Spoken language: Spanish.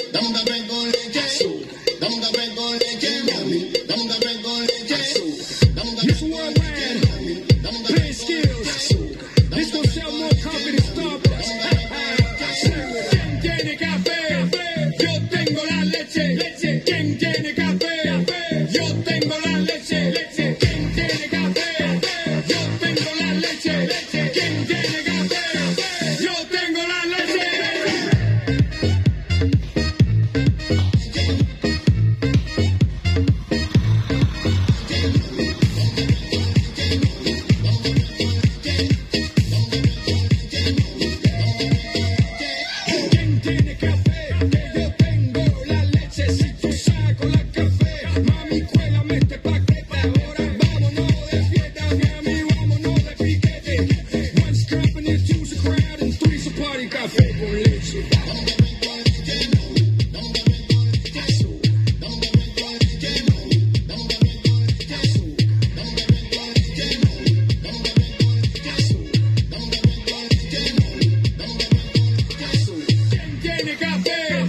dame un café con leche, dame un café con leche, mami, dame un café con leche, dame un café con leche, dame un café con leche. This gon' sell more confidence Starbucks. ¿Quién tiene café? Yo tengo la leche. ¿Quién tiene café? Yo tengo la leche. ¿Quién tiene café? Yo tengo la leche. ¿Quién tiene café? Yo tengo la leche. ¿Quién tiene café? Yo tengo la leche. Si tú saco la café, mami, cuélame este paquete. Ahora vámonos de fiesta, mami, vámonos de piquete. One's company, two's a crowd, and three's a party. Café con leche. ¿Quién tiene café?